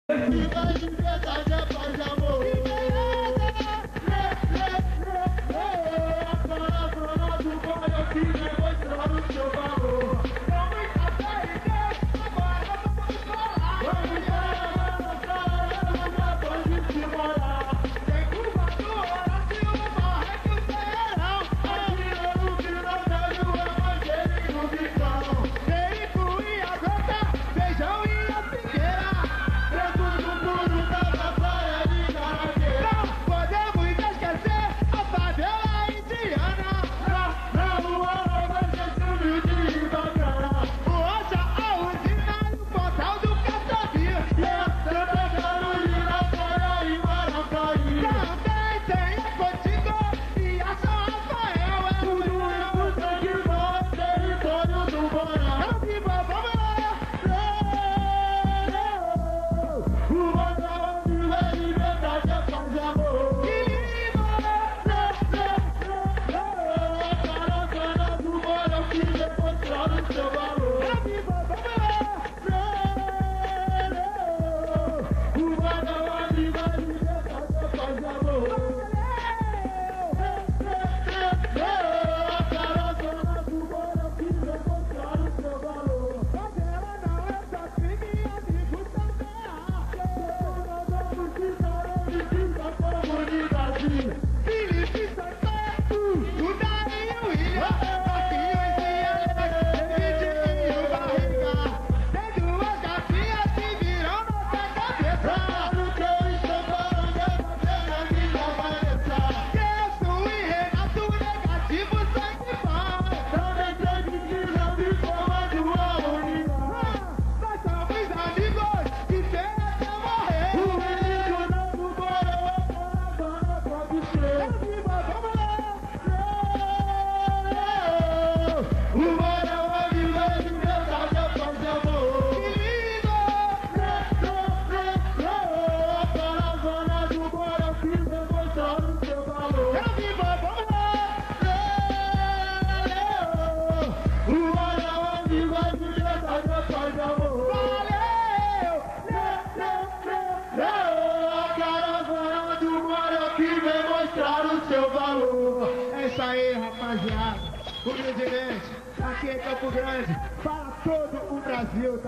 Liberdade é paz e amor. A caravana do Bora que vai mostrar o seu valor. Vamos aprender, agora vamos falar. Vamos para pode se morar. Tem curva do Horácio, Barreto e Serrão. Atirando que não vejo é Mangueira no bicão. Perico e a Gota, Feijão e a Figueira. É isso aí, rapaziada. Humildemente, aqui em Campo Grande, para todo o Brasil.